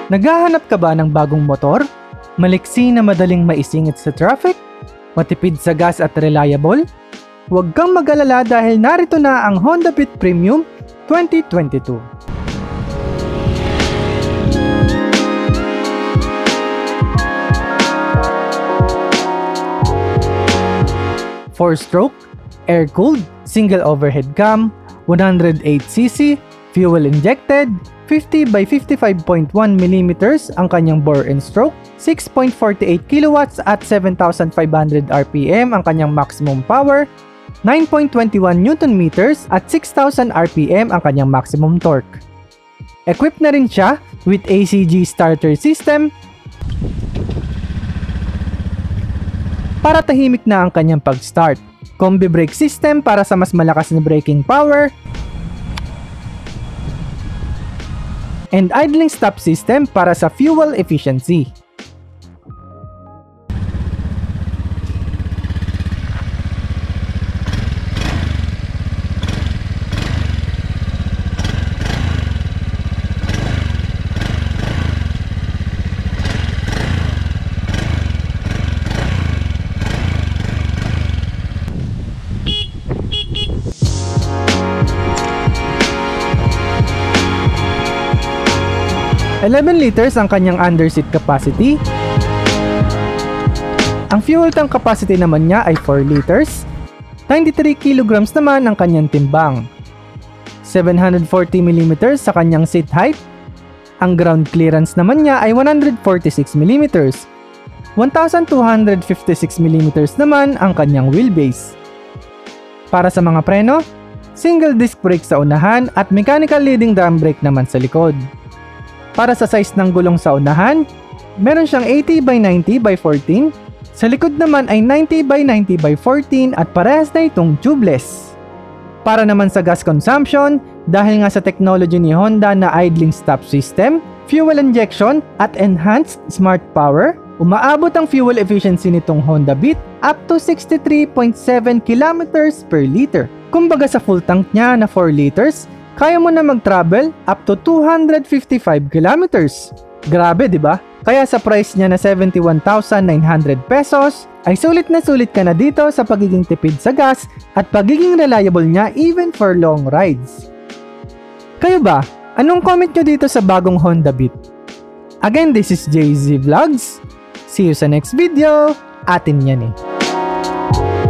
Naghahanap ka ba ng bagong motor? Maliksi na madaling maisingit sa traffic? Matipid sa gas at reliable? Huwag kang mag-alala dahil narito na ang Honda Beat Premium 2022. 4-stroke, air-cooled, single overhead cam, 108cc, fuel injected, 50 by 55.1 mm ang kanyang bore and stroke, 6.48 kilowatts at 7,500 RPM ang kanyang maximum power, 9.21 Newton meters at 6,000 RPM ang kanyang maximum torque. Equipped na rin siya with ACG starter system para tahimik na ang kanyang pag-start, combi brake system para sa mas malakas na braking power, and idling stop system para sa fuel efficiency. $11 liters ang kanyang underseat capacity. Ang fuel tank capacity naman niya ay 4 liters. 93 kilograms naman ang kanyang timbang. 740 mm sa kanyang seat height. Ang ground clearance naman niya ay 146 mm. 1,256 mm naman ang kanyang wheelbase. Para sa mga preno, single disc brake sa unahan at mechanical leading drum brake naman sa likod. Para sa size ng gulong sa unahan, meron siyang 80 by 90 by 14. Sa likod naman ay 90 by 90 by 14 at parehas na itong tubeless. Para naman sa gas consumption, dahil nga sa technology ni Honda na idling stop system, fuel injection at enhanced smart power, umaabot ang fuel efficiency nitong Honda Beat up to 63.7 kilometers per liter. Kumbaga sa full tank niya na 4 liters, kaya mo na mag-travel up to 255 kilometers. Grabe, di ba? Kaya sa price niya na 71,900 pesos, ay sulit na sulit ka na dito sa pagiging tipid sa gas at pagiging reliable niya even for long rides. Kayo ba? Anong comment nyo dito sa bagong Honda Beat? Again, this is JZ Vlogs. See you sa next video. Atin yan eh.